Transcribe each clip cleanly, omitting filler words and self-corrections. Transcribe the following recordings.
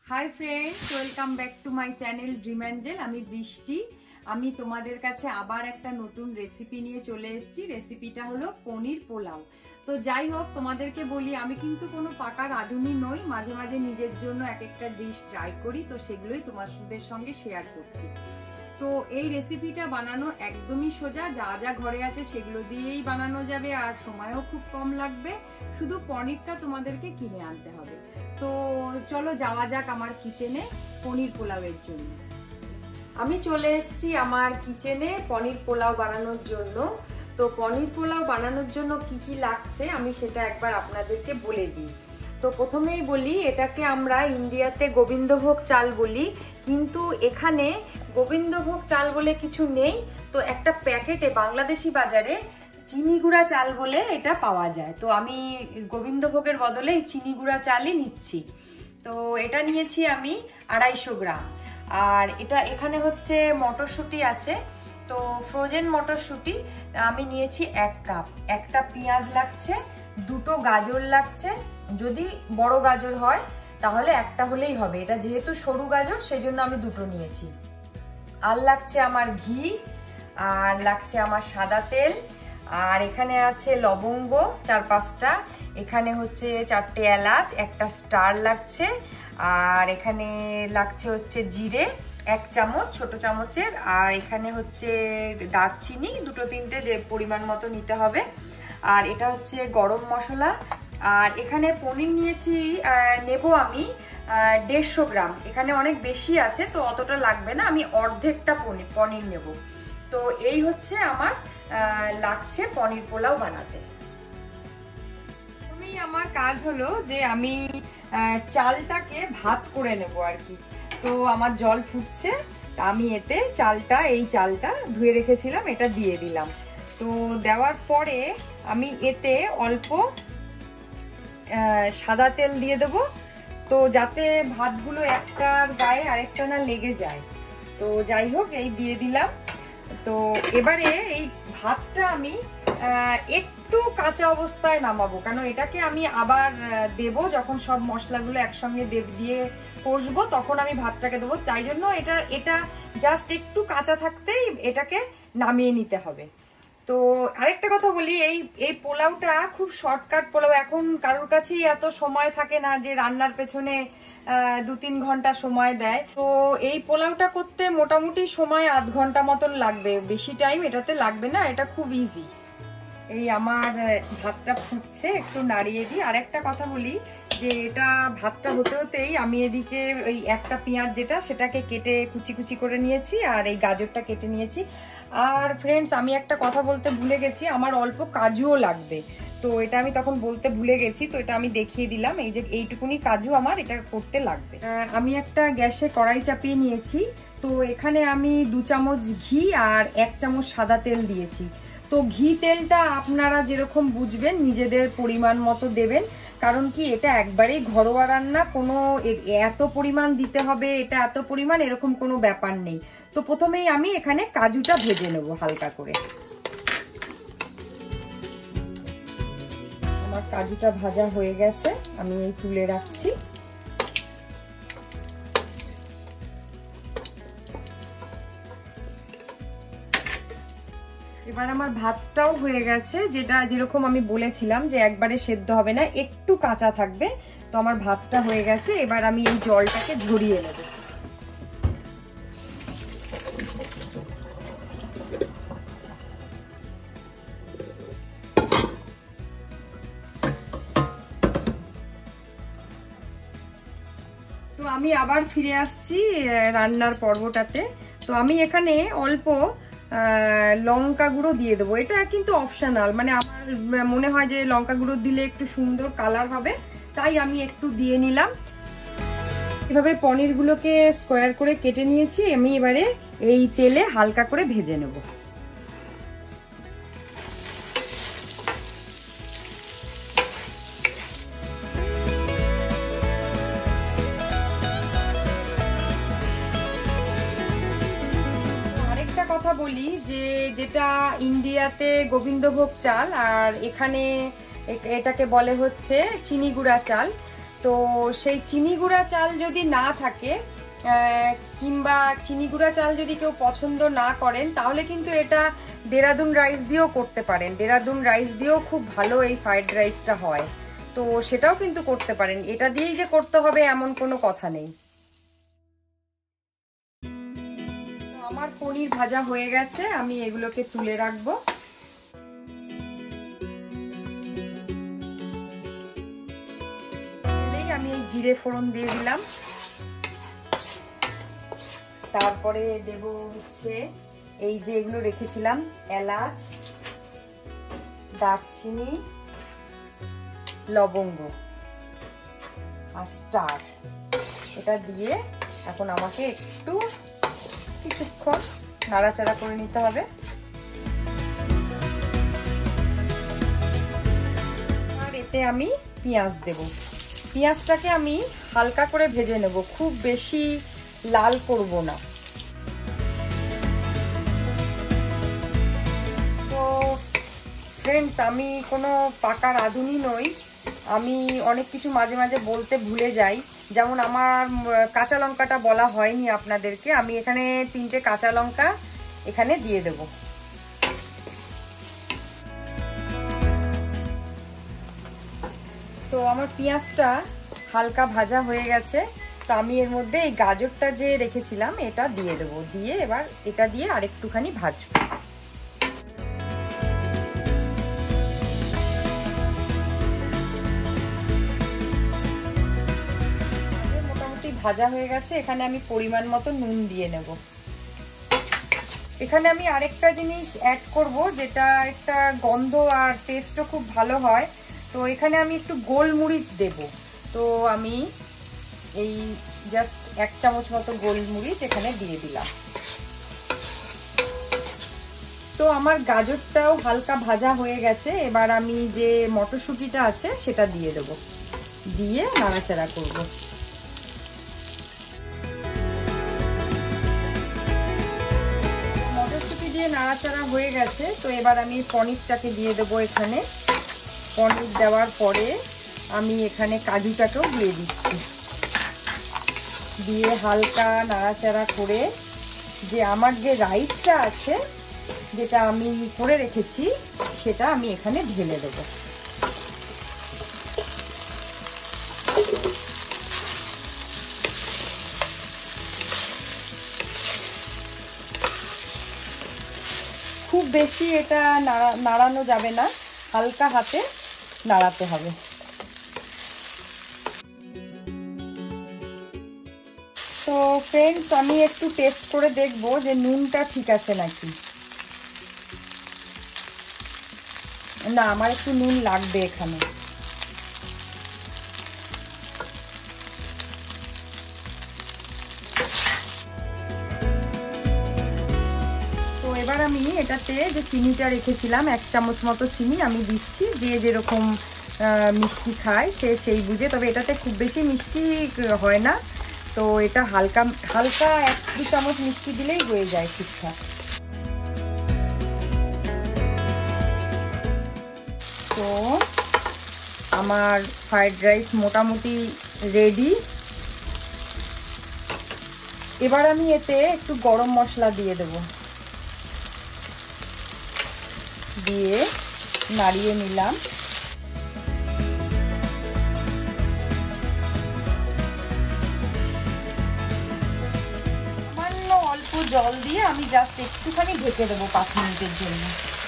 High friends, welcome back to my channel dream angel. আমি বৃষ্টি। আমি তোমাদের কাছে আবার একটা নতুন রেসিপি নিয়ে চলে এসেছি। রেসিপিটা হলো পনির পোলাও। তো যাই হোক, তোমাদেরকে বলি আমি কিন্তু কোনো পাকা রাঁধুনি নই। মাঝে মাঝে নিজের জন্য এক একটা ডিশ ট্রাই করি, তো সেগুলোই তোমাদের সঙ্গে শেয়ার করছি। তো এই রেসিপিটা বানানো একদমই সোজা, যা যা ঘরে আছে সেগুলো দিয়েই বানানো যাবে, আর সময়ও খুব কম লাগবে। শুধু পনিরটা তোমাদেরকে কিনে আনতে হবে। তো চলো যাওয়া যাক আমার কিচেনে পনির পোলাওয়ের জন্য। আমি চলে এসেছি আমার কিচেনে পনির পোলাও বানানোর জন্য। তো পনির পোলাও বানানোর জন্য কি কি লাগছে আমি সেটা একবার আপনাদেরকে বলে দিই। তো প্রথমেই বলি, এটাকে আমরা ইন্ডিয়াতে গোবিন্দভোগ চাল বলি, কিন্তু এখানে গোবিন্দভোগ চাল বলে কিছু নেই। তো একটা প্যাকেটে বাংলাদেশি বাজারে চিনি গুঁড়া চাল বলে এটা পাওয়া যায়। তো আমি গোবিন্দভোগের বদলে চিনি গুঁড়া চালই নিচ্ছি। তো এটা নিয়েছি আমি 250 গ্রাম। আর এটা এখানে হচ্ছে মটরশুঁটি আছে, তো ফ্রোজেন মটরশুঁটি আমি নিয়েছি 1 কাপ। একটা পেঁয়াজ লাগছে, 2টো গাজর লাগছে। যদি বড় গাজর হয় তাহলে একটা হলেই হবে, এটা যেহেতু সরু গাজর সেজন্য আমি 2টো নিয়েছি। আর লাগছে আমার ঘি, আর লাগছে আমার সাদা তেল, আর এখানে আছে লবঙ্গ 4-5টা, এখানে হচ্ছে 4টে এলাচ, একটা স্টার লাগছে, আর এখানে লাগছে হচ্ছে জিরে 1 চামচ ছোট চামচের, আর এখানে হচ্ছে দারচিনি 2-3টে, যে পরিমাণ মতো নিতে হবে। আর এটা হচ্ছে গরম মশলা। আর এখানে পনির নিয়েছি, নেব আমি 150 গ্রাম। এখানে অনেক বেশি আছে, তো অতটা লাগবে না, আমি অর্ধেকটা পনির নেব। তো এই হচ্ছে আমার লাগছে পনির পোলাও বানাতে। আমার কাজ হলো যে আমি চালটাকে ভাত করে নেব আর কি। তো আমার জল ফুটছে, আমি এতে এই চালটা ধুয়ে রেখেছিলাম, এটা দিয়ে দিলাম। তো দেওয়ার পরে আমি এতে অল্প সাদা তেল দিয়ে দেব, তো যাতে ভাতগুলো একটার গায়ে আরেকটা না লেগে যায়। তো যাই হোক, এই দিয়ে দিলাম। তো এবারে এই ভাতটা আমি একটু কাঁচা অবস্থায় নামাবো, কারণ এটাকে আমি আবার দেব যখন সব মশলাগুলো একসঙ্গে দিয়ে কষবো, তখন আমি ভাতটাকে দেবো। তাই জন্য এটা জাস্ট একটু কাঁচা থাকতেই এটাকে নামিয়ে নিতে হবে। তো আরেকটা কথা বলি, এই পোলাওটা খুব শর্টকাট পোলাও। এখন কারোর কাছেই এত সময় থাকে না যে রান্নার পেছনে 2-3 ঘন্টা সময় দেয়। তো এই পোলাওটা করতে মোটামুটি সময় আধ ঘন্টা মতন লাগবে, বেশি টাইম এটাতে লাগবে না, এটা খুব ইজি। এই আমার ভাতটা ফুটছে, একটু নাড়িয়ে দিই। আর একটা কথা বলি, যে এটা ভাতটা হতে হতেই আমি এদিকে ওই একটা পেঁয়াজ সেটাকে কেটে কুচি কুচি করে নিয়েছি, আর এই গাজরটা কেটে নিয়েছি। আর ফ্রেন্ডস, আমি একটা কথা বলতে ভুলে গেছি, আমার অল্প কাজুও লাগবে। তো এটা আমি তখন বলতে ভুলে গেছি, তো এটা আমি দেখিয়ে দিলাম। এই যে এইটুকুনি কাজু আমার এটা করতে লাগবে। আমি একটা গ্যাসে কড়াই চাপিয়ে নিয়েছি। তো এখানে আমি 2 চামচ ঘি আর 1 চামচ সাদা তেল দিয়েছি। তো ঘি তেলটা আপনারা যেরকম বুঝবেন নিজেদের পরিমাণ মতো দেবেন, কারণ কি এটা একবারেই ঘরোয়া রান্না, কোনো এত পরিমাণ দিতে হবে, এটা এত পরিমাণ এরকম কোনো ব্যাপার নেই। তো প্রথমেই আমি এখানে কাজুটা ভেজে নেব হালকা করে। আমার কাজুটা ভাজা হয়ে গেছে, আমি এই তুলে রাখছি। এবার আমার ভাতটাও হয়ে গেছে, যেরকম আমি বলেছিলাম যে একবারে সেদ্ধ হবে না, একটু কাঁচা থাকবে। তো আমার ভাতটা হয়ে গেছে, এবার আমি এই জলটাকে ঝরিয়ে নেব। তো আমি আবার ফিরে আসছি রান্নার পর্বটাতে। তো আমি এখানে অল্প লঙ্কা গুঁড়ো দিয়ে দেবো, এটা কিন্তু অপশনাল, মানে আমার মনে হয় যে লঙ্কা গুঁড়ো দিলে একটু সুন্দর কালার হবে, তাই আমি একটু দিয়ে নিলাম। এভাবে পনিরগুলোকে স্কোয়ার করে কেটে নিয়েছি, আমি এবারে এই তেলে হালকা করে ভেজে নেব। কথা বলি, যে যেটা ইন্ডিয়াতে গোবিন্দভোগ চাল আর এখানে এটাকে বলে হচ্ছে চিনি গুঁড়া চাল। তো সেই চিনি গুঁড়া চাল যদি না থাকে কিংবা চিনি গুঁড়া চাল যদি কেউ পছন্দ না করেন, তাহলে কিন্তু এটা দেরাদুন রাইস দিয়েও করতে পারেন। দেরাদুন রাইস দিয়েও খুব ভালো এই ফ্রাইড রাইসটা হয়, তো সেটাও কিন্তু করতে পারেন। এটা দিয়েই যে করতে হবে এমন কোনো কথা নেই। আমার পনির ভাজা হয়ে গেছে, আমি এগুলোকে তুলে রাখবো। আমি এই জিরে ফোড়ন দিয়ে দিলাম, তারপরে দেব হচ্ছে এই যে এগুলো রেখেছিলাম, এলাচ, দারচিনি, লবঙ্গ আর স্টার। এটা দিয়ে এখন আমাকে একটু কিছুক্ষণ নাড়াচাড়া করে নিতে হবে। আর এতে আমি পেঁয়াজ দেব। পেঁয়াজটাকে আমি হালকা করে ভেজে নেব, খুব বেশি লাল করব না। তো ফ্রেন্ডস, আমি কোনো পাকা রাঁধুনি নই, আমি অনেক কিছু মাঝে মাঝে বলতে ভুলে যাই। যেমন আমার কাঁচা লঙ্কাটা বলা হয়নি আপনাদেরকে, আমি এখানে 3টে কাঁচা লঙ্কা এখানে দিয়ে দেব। তো আমার পেঁয়াজটা হালকা ভাজা হয়ে গেছে, তো আমি এর মধ্যে এই গাজরটা যে রেখেছিলাম এটা দিয়ে দেবো। দিয়ে এবার এটা দিয়ে আরেকটুখানি ভাজবো। মোটামুটি ভাজা হয়ে গেছে, এখানে আমি পরিমাণ মতো নুন দিয়ে নেব। এখানে আমি আরেকটা জিনিস অ্যাড করব, যেটা একটা গন্ধ আর টেস্টও খুব ভালো হয়। তো এখানে আমি একটু গোলমরিচ দেব। তো আমি এই জাস্ট 1 চামচ মতো গোলমরিচ এখানে দিয়ে দিলাম। তো আমার গাজরটাও হালকা ভাজা হয়ে গেছে, এবার আমি যে মটরশুঁটিটা আছে সেটা দিয়ে দেব, দিয়ে নাড়াচাড়া করব। মটরশুঁটি দিয়ে নাড়াচাড়া হয়ে গেছে, তো এবার আমি পনিরটাকে দিয়ে দেবো এখানে। পনির দেওয়ার পরে আমি এখানে কাজুটাকেও দিয়ে দিচ্ছি, দিয়ে হালকা নাড়াচাড়া করে যে আমার যে রাইসটা আছে যেটা আমি করে রেখেছি সেটা আমি এখানে ঢেলে দেব। খুব বেশি এটা নাড়ানো যাবে না, হালকা হাতে নাড়াতে হবে। তো ফ্রেন্ডস, আমি একটু টেস্ট করে দেখব যে নুনটা ঠিক আছে নাকি। না, আমার একটু নুন লাগবে এখানে। তো এবার আমি এটাতে যে চিনিটা রেখেছিলাম 1 চামচ মতো চিনি আমি দিচ্ছি, যে যেরকম মিষ্টি খায় সে সেই বুঝে। তবে এটাতে খুব বেশি মিষ্টি হয় না, তো এটা হালকা হালকা 1-2 চামচ মিষ্টি দিলেই হয়ে যায় ঠিকঠাক। তো আমার ফ্রাইড রাইস মোটামুটি রেডি। এবার আমি এতে একটু গরম মশলা দিয়ে দেব, দিয়ে নাড়িয়ে নিলাম। অল্প জল দিয়ে আমি জাস্ট একটুখানি ঢেকে দেবো 5 মিনিটের জন্য।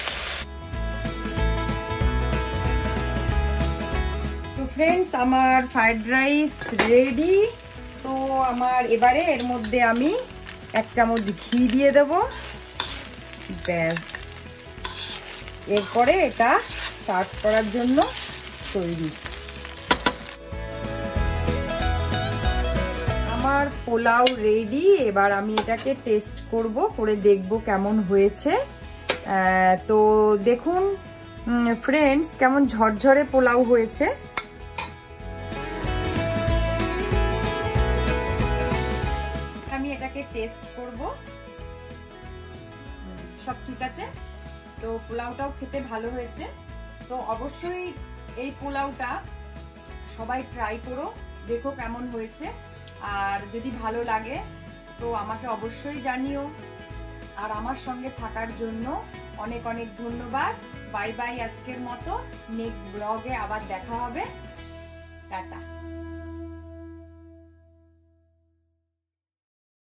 তো ফ্রেন্ডস, আমার ফ্রাইড রাইস রেডি। তো আমার এবারে এর মধ্যে আমি 1 চামচ ঘি দিয়ে দেব, ব্যাস। এরপরে এটা সার্ভ করার জন্য তৈরি। আমার পোলাও রেডি। এবার আমি এটাকে টেস্ট করব, করে দেখব কেমন হয়েছে। তো দেখুন ফ্রেন্ডস, কেমন ঝরঝরে পোলাও হয়েছে। আমি এটাকে টেস্ট করব, সব ঠিক আছে। তো পোলাওটাও খেতে ভালো হয়েছে। তো অবশ্যই এই পোলাওটা সবাই ট্রাই করো, দেখো কেমন হয়েছে। আর যদি ভালো লাগে তো আমাকে অবশ্যই জানিও। আর আমার সঙ্গে থাকার জন্য অনেক অনেক ধন্যবাদ। বাই বাই আজকের মতো। নেক্সট ব্লগে আবার দেখা হবে। টাটা।